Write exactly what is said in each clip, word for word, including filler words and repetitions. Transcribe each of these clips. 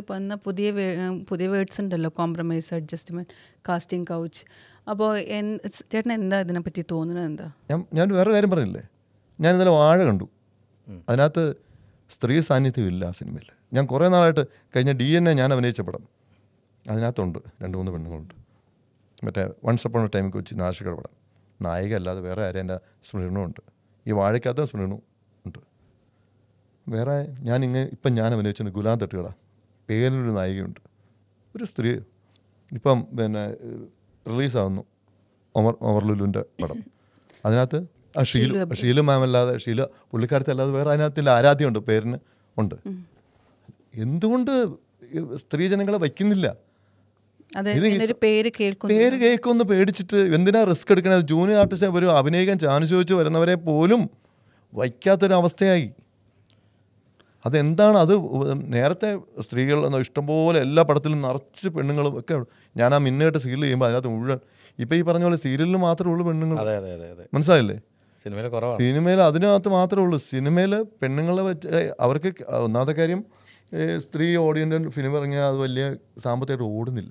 വന്ന പുതിയ പുതിയ വേർഡ്സ് ഉണ്ടല്ലോ, കോംപ്രമൈസ്, അഡ്ജസ്റ്റ്മെൻറ്റ്, കാസ്റ്റിംഗ് കൗച്ച്. അപ്പോൾ ചേട്ടൻ എന്താ ഇതിനെപ്പറ്റി തോന്നുന്നത്? എന്താ ഞാൻ ഞാൻ വേറെ കാര്യം പറഞ്ഞില്ലേ, ഞാൻ ഇന്നലെ വാഴ കണ്ടു. അതിനകത്ത് സ്ത്രീ സാന്നിധ്യം ഇല്ല ആ സിനിമയിൽ. ഞാൻ കുറേ നാളായിട്ട് കഴിഞ്ഞ ഡി എൻ എ ഞാൻ അഭിനയിച്ച പടം അതിനകത്തുണ്ട്, രണ്ട് മൂന്ന് പെണ്ണുങ്ങളുണ്ട്. മറ്റേ once upon a time Kochi നാഷികയുടെ പടം, നായിക അല്ലാതെ വേറെ ആരും എൻ്റെ സ്മൃണുണ്ട്. ഈ വാഴയ്ക്കകത്ത് സ്മൃണു ഉണ്ട്. വേറെ ഞാൻ ഇങ്ങനെ ഇപ്പം ഞാൻ അഭിനയിച്ചിട്ടുണ്ട് ഗുലാം തട്ടുകട, പേരിലൊരു നായികയുണ്ട്, ഒരു സ്ത്രീ. ഇപ്പം പിന്നെ റിലീസാവുന്നു ഒമർ ഒമർ ലുലുവിൻ്റെ പടം. അതിനകത്ത് ആ ഷീലു ഷീലു മാം അല്ലാതെ ഷീല പുള്ളിക്കാരത്തെ അല്ലാതെ വേറെ അതിനകത്തില്ല ആരാധ്യമുണ്ട്, പേരിന് ഉണ്ട്. എന്തുകൊണ്ട് സ്ത്രീജനങ്ങളെ വയ്ക്കുന്നില്ല? പേര് കേൾക്കുമെന്ന് പേടിച്ചിട്ട് എന്തിനാ റിസ്ക് എടുക്കണത്? ജൂനിയർ ആർട്ടിസ്റ്റ് ഒരു അഭിനയിക്കാൻ ചാൻസ് ചോദിച്ച് വരുന്നവരെ പോലും വയ്ക്കാത്തൊരവസ്ഥയായി. അതെന്താണ്? അത് നേരത്തെ സ്ത്രീകൾ ഇഷ്ടംപോലെ എല്ലാ പടത്തിലും നിറച്ച് പെണ്ണുങ്ങളും ഒക്കെ. ഞാൻ ആ മിന്നുകെട്ട് സീരിയൽ ചെയ്യുമ്പോൾ അതിനകത്ത് മുഴുവൻ ഇപ്പം ഈ പറഞ്ഞ പോലെ സീരിയലിൽ മാത്രമേ ഉള്ളൂ പെണ്ണുങ്ങൾ. മനസ്സിലായില്ലേ? സിനിമയിൽ അതിനകത്ത് മാത്രമേ ഉള്ളൂ. സിനിമയിൽ പെണ്ണുങ്ങളെ വെച്ച് അവർക്ക് ഒന്നാമത്തെ കാര്യം സ്ത്രീ ഓഡിയൻ്റ് ഫിലിം ഇറങ്ങിയാൽ അത് വലിയ സാമ്പത്തികമായിട്ട് ഓടുന്നില്ല.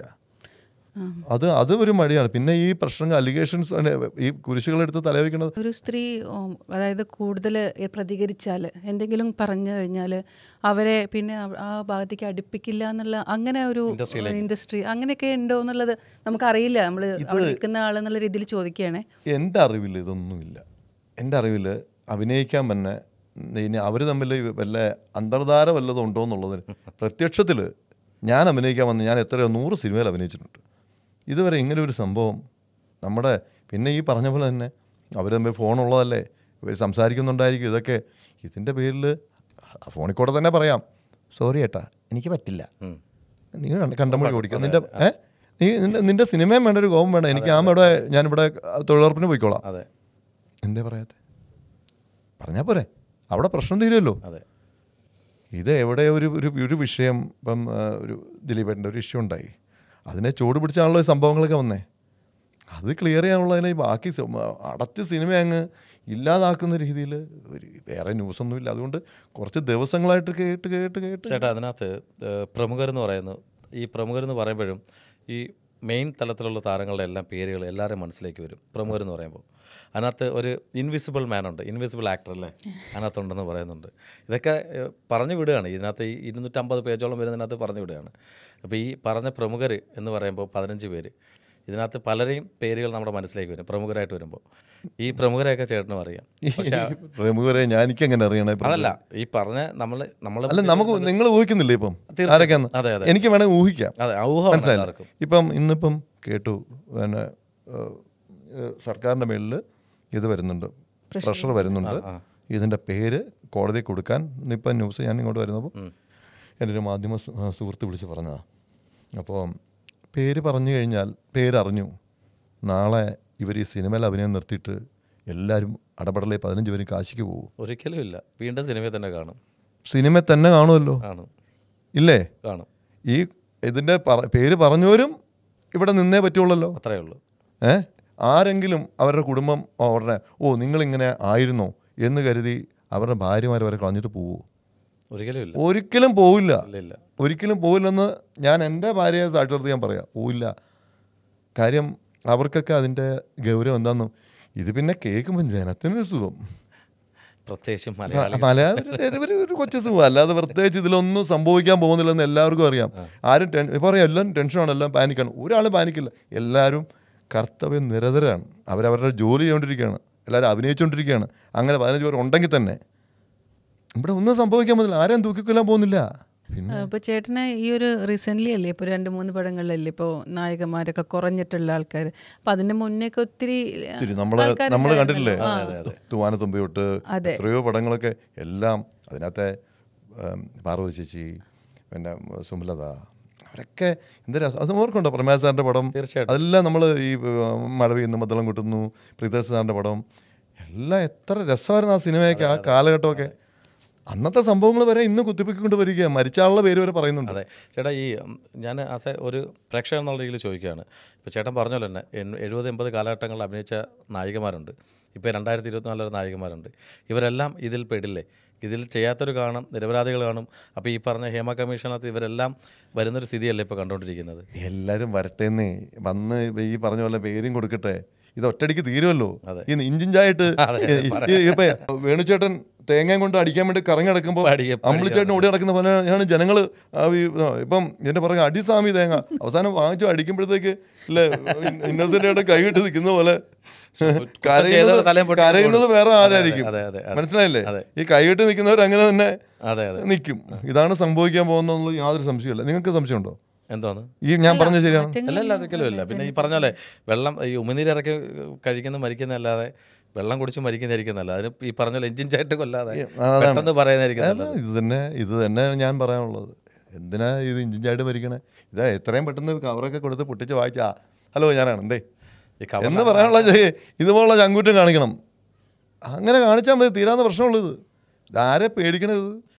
അത് അത് ഒരു മടിയാണ്. പിന്നെ ഈ പ്രശ്നങ്ങൾ അലിഗേഷൻസ് ഈ കുരിശുകളെടുത്ത് തലവെക്കുന്നത്. ഒരു സ്ത്രീ അതായത് കൂടുതൽ പ്രതികരിച്ചാൽ എന്തെങ്കിലും പറഞ്ഞു കഴിഞ്ഞാൽ അവരെ പിന്നെ ആ ഭാഗത്തേക്ക് അടുപ്പിക്കില്ല എന്നുള്ള അങ്ങനെ ഒരു ഇൻഡസ്ട്രി അങ്ങനെയൊക്കെ ഉണ്ടോ എന്നുള്ളത് നമുക്കറിയില്ല. നമ്മൾ നിൽക്കുന്ന ആളെന്നുള്ള രീതിയിൽ ചോദിക്കുകയാണേ. എൻ്റെ അറിവിൽ ഇതൊന്നുമില്ല. എൻ്റെ അറിവിൽ അഭിനയിക്കാൻ തന്നെ ഇനി അവർ തമ്മിൽ വല്ല അന്തർധാര വല്ലതും ഉണ്ടോ എന്നുള്ളതിന് പ്രത്യക്ഷത്തിൽ ഞാൻ അഭിനയിക്കാൻ വന്ന് ഞാൻ എത്രയോ നൂറ് സിനിമയിൽ അഭിനയിച്ചിട്ടുണ്ട്. ഇതുവരെ ഇങ്ങനെ ഒരു സംഭവം നമ്മുടെ പിന്നെ ഈ പറഞ്ഞ പോലെ തന്നെ അവർ തമ്മിൽ ഫോണുള്ളതല്ലേ, ഇവർ സംസാരിക്കുന്നുണ്ടായിരിക്കും. ഇതൊക്കെ ഇതിൻ്റെ പേരിൽ ഫോണിൽ കൂടെ തന്നെ പറയാം, സോറി ഏട്ടാ എനിക്ക് പറ്റില്ല, നീ കണ്ടമൊഴി ഓടിക്കുക, നിൻ്റെ ഏ നീ നിൻ്റെ നിൻ്റെ സിനിമയും വേണ്ട, ഒരു കോപം വേണ്ട, എനിക്ക് ആ ഇവിടെ ഞാനിവിടെ തൊഴിലുറപ്പിന് പോയിക്കോളാം. എന്തേ പറയാത്തെ? പറഞ്ഞാൽ പോരെ, അവിടെ പ്രശ്നം തീരുമല്ലോ. ഇത് എവിടെ ഒരു ഒരു വിഷയം ഇപ്പം ഒരു ദിലീപേട്ടൻ്റെ ഒരു ഇഷ്യൂ ഉണ്ടായി, അതിനെ ചൂട് പിടിച്ചാണല്ലോ ഈ സംഭവങ്ങളൊക്കെ വന്നേ. അത് ക്ലിയർ ചെയ്യാനുള്ളതിനെ ബാക്കി അടച്ച് സിനിമ അങ്ങ് ഇല്ലാതാക്കുന്ന രീതിയിൽ ഒരു വേറെ ന്യൂസൊന്നുമില്ല. അതുകൊണ്ട് കുറച്ച് ദിവസങ്ങളായിട്ട് കേട്ട് കേട്ട് കേട്ട് ചേട്ടാ അതിനകത്ത് പ്രമുഖരെന്ന് പറയുന്നു. ഈ പ്രമുഖരെന്ന് പറയുമ്പോഴും ഈ മെയിൻ തലത്തിലുള്ള താരങ്ങളുടെ എല്ലാം പേരുകൾ എല്ലാവരും മനസ്സിലേക്ക് വരും പ്രമുഖരെന്ന് പറയുമ്പോൾ. അതിനകത്ത് ഒരു ഇൻവിസിബിൾ മാനുണ്ട്, ഇൻവിസിബിൾ ആക്ടർ അല്ലേ അതിനകത്തുണ്ടെന്ന് പറയുന്നുണ്ട്. ഇതൊക്കെ പറഞ്ഞു വിടുകയാണ്. ഇതിനകത്ത് ഈ ഇരുന്നൂറ്റമ്പത് പേജോളം വരുന്നതിനകത്ത് പറഞ്ഞു വിടുകയാണ്. അപ്പോൾ ഈ പറഞ്ഞ പ്രമുഖർ എന്ന് പറയുമ്പോൾ പതിനഞ്ച് പേര്, ഇതിനകത്ത് പലരെയും പേരുകൾ നമ്മുടെ മനസ്സിലേക്ക് വരും പ്രമുഖരായിട്ട് വരുമ്പോൾ. ഈ പ്രമുഖരെയൊക്കെ ചേട്ടനും അറിയാം. പ്രമുഖരെ ഞാൻ എനിക്കെങ്ങനെ അറിയണേ? അതല്ല ഈ പറഞ്ഞ നമ്മൾ നമ്മൾ അല്ല നമുക്ക് നിങ്ങൾ ഊഹിക്കുന്നില്ലേ ഇപ്പം ആരൊക്കെയാന്ന്? അതെ അതെ എനിക്ക് വേണമെങ്കിൽ ഊഹിക്കാം. അതെ ഊഹം മനസ്സിലായി. ഇപ്പം ഇന്നിപ്പം കേട്ടു പിന്നെ സർക്കാരിൻ്റെ മേളിൽ ഇത് വരുന്നുണ്ട്, പ്രഷർ വരുന്നുണ്ട്, ഇതിൻ്റെ പേര് കോടതി കൊടുക്കാൻ. ഇപ്പം ന്യൂസ് ഞാൻ ഇങ്ങോട്ട് വരുന്നപ്പോൾ എൻ്റെ ഒരു മാധ്യമ സുഹൃത്ത് വിളിച്ച് പറഞ്ഞതാണ്. അപ്പോൾ പേര് പറഞ്ഞു കഴിഞ്ഞാൽ പേരറിഞ്ഞു, നാളെ ഇവർ ഈ സിനിമയിൽ അഭിനയം നിർത്തിയിട്ട് എല്ലാവരും അടപടലേ പതിനഞ്ച് പേരും കാശിക്ക് പോകും. ഒരിക്കലും ഇല്ല, വീണ്ടും സിനിമയിൽ തന്നെ കാണും. സിനിമ തന്നെ കാണുമല്ലോ, ഇല്ലേ? കാണും. ഈ ഇതിൻ്റെ പേര് പറഞ്ഞവരും ഇവിടെ നിന്നേ പറ്റുള്ളല്ലോ, അത്രയേ ഉള്ളൂ. ഏ ആരെങ്കിലും അവരുടെ കുടുംബം അവരുടെ ഓ നിങ്ങളിങ്ങനെ ആയിരുന്നോ എന്ന് കരുതി അവരുടെ ഭാര്യമാർ വരെ കളഞ്ഞിട്ട് പോവുമോ? ഒരിക്കലും ഇല്ല, ഒരിക്കലും പോവില്ല, ഇല്ല ഒരിക്കലും പോവില്ലെന്ന് ഞാൻ എൻ്റെ ഭാര്യയെ സാക്ഷാത്കാരം ഞാൻ പറയാം. പോവില്ല. കാര്യം അവർക്കൊക്കെ അതിൻ്റെ ഗൗരവം എന്താണെന്നും ഇത് പിന്നെ കേൾക്കുമ്പോൾ ജനത്തിനൊരു സുഖം, പ്രത്യേകിച്ച് മലയാളം ഒരു കൊച്ചു സുഖം. അല്ലാതെ പ്രത്യേകിച്ച് ഇതിലൊന്നും സംഭവിക്കാൻ പോകുന്നില്ലെന്ന് എല്ലാവർക്കും അറിയാം. ആരും ടെൻ ഇപ്പോൾ പറയാം എല്ലാം ടെൻഷനാണ്, എല്ലാം പാനിക്കാണ്. ഒരാളും പാനിക്കില്ല, എല്ലാവരും കർത്തവ്യ നിരതരാണ്. അവരവരുടെ ജോലി ചെയ്തുകൊണ്ടിരിക്കുകയാണ്, എല്ലാവരും അഭിനയിച്ചുകൊണ്ടിരിക്കുകയാണ്. അങ്ങനെ പതിനഞ്ച് പേർ ഉണ്ടെങ്കിൽ തന്നെ ഇവിടെ ഒന്നും സംഭവിക്കാൻ പോകുന്നില്ല, ആരെയും തൂക്കിക്കൊല്ലാൻ പോകുന്നില്ല. പിന്നെ ഇപ്പോൾ ചേട്ടന് ഈ ഒരു റീസെൻ്റ്ലി അല്ലേ ഇപ്പോൾ രണ്ട് മൂന്ന് പടങ്ങളിലല്ലേ ഇപ്പോൾ നായകന്മാരൊക്കെ കുറഞ്ഞിട്ടുള്ള ആൾക്കാർ. അപ്പം അതിന് മുന്നേയൊക്കെ ഒത്തിരി നമ്മൾ നമ്മൾ കണ്ടിട്ടില്ലേ തൂവാനത്തുമ്പി തൊട്ട് എത്രയോ പടങ്ങളൊക്കെ എല്ലാം അതിനകത്തെ പാർവതി ചേച്ചി പിന്നെ സുമലത അവരൊക്കെ എന്തൊരു അത് ഓർക്കുണ്ടോ? പ്രമേശ് സാറിൻ്റെ പടം അതെല്ലാം നമ്മൾ ഈ മഴ പെയ്യുന്ന മദ്ദളം കൂട്ടുന്നു, പ്രീതേഷ് സാറിൻ്റെ പടം എല്ലാം എത്ര രസമായിരുന്നു ആ സിനിമയൊക്കെ, ആ കാലഘട്ടമൊക്കെ. അന്നത്തെ സംഭവങ്ങൾ വരെ ഇന്ന് കുത്തിപ്പൊക്കിക്കൊണ്ട് വരിക, മരിച്ച ആളുടെ പേര് വരെ പറയുന്നുണ്ട്. അതെ ചേട്ടാ, ഈ ഞാൻ ആസ് എ ഒരു പ്രേക്ഷകൻ എന്നുള്ള രീതിയിൽ ചോദിക്കുകയാണ്. ഇപ്പോൾ ചേട്ടൻ പറഞ്ഞല്ലോ തന്നെ എഴുപത് എൺപത് കാലഘട്ടങ്ങളിൽ അഭിനയിച്ച നായികമാരുണ്ട്, ഇപ്പോൾ രണ്ടായിരത്തി ഇരുപത്തിനാലിലെ നായികമാരുണ്ട്. ഇവരെല്ലാം ഇതിൽ പെടില്ലേ? ഇതിൽ ചെയ്യാത്തൊരു കാണും, നിരപരാധികൾ കാണും. അപ്പോൾ ഈ പറഞ്ഞ ഹേമ കമ്മീഷനകത്ത് ഇവരെല്ലാം വരുന്നൊരു സ്ഥിതിയല്ലേ ഇപ്പോൾ കണ്ടുകൊണ്ടിരിക്കുന്നത്. എല്ലാവരും വരട്ടേന്നേ, വന്ന് ഈ പറഞ്ഞ പോലെ പേരും കൊടുക്കട്ടെ, ഇത് ഒറ്റയടിക്ക് തീരുമല്ലോ. ഈ ഇഞ്ചിഞ്ചായിട്ട് ഇപ്പൊ വേണുചേട്ടൻ തേങ്ങയും കൊണ്ട് അടിക്കാൻ വേണ്ടി കറങ്ങി നടക്കുമ്പോൾ അമ്പിളിച്ചേട്ടൻ ഓടി നടക്കുന്ന പോലെയാണ് ജനങ്ങൾ. ഇപ്പം എന്റെ പുറകെ അടിസാമി തേങ്ങ അവസാനം വാങ്ങിച്ചു അടിക്കുമ്പോഴത്തേക്ക് ഇല്ലേ ഇന്നസെന്റായിട്ട് കൈവിട്ട് നിൽക്കുന്ന പോലെ കരയുന്നത് വേറെ ആരായിരിക്കും, മനസ്സിലായില്ലേ? ഈ കൈവിട്ട് നിൽക്കുന്നവർ അങ്ങനെ തന്നെ നിൽക്കും. ഇതാണ് സംഭവിക്കാൻ പോകുന്നത്, യാതൊരു സംശയമില്ല. നിങ്ങൾക്ക് സംശയമുണ്ടോ? എന്താണ് ഈ ഞാൻ പറഞ്ഞ ശരിയാണ്? അല്ല ഒരിക്കലും ഇല്ല. പിന്നെ ഈ പറഞ്ഞ പോലെ വെള്ളം ഈ ഉമിനീരിറക്കി കഴിക്കുന്ന മരിക്കുന്നതല്ലാതെ വെള്ളം കുടിച്ച് മരിക്കുന്നതായിരിക്കുന്നല്ല. അതിന് ഈ പറഞ്ഞ പോലെ എഞ്ചിൻ ചായിട്ട് കൊല്ലാതെ പെട്ടെന്ന് പറയുന്നതായിരിക്കും. ഇത് തന്നെ ഇത് തന്നെ ഞാൻ പറയാനുള്ളത്. എന്തിനാ ഇത് ഇഞ്ചിൻ ചായിട്ട് മരിക്കണേ? ഇതാ എത്രയും പെട്ടെന്ന് കവറൊക്കെ കൊടുത്ത് പൊട്ടിച്ച് വായിച്ചാ ഹലോ ഞാനാണ് എന്തേ എന്ന് പറയാനുള്ള ഇതുപോലുള്ള ചങ്കൂറ്റം കാണിക്കണം. അങ്ങനെ കാണിച്ചാൽ മതി, തീരാവുന്ന പ്രശ്നമുള്ളത്. ഇതാരെ പേടിക്കണത്?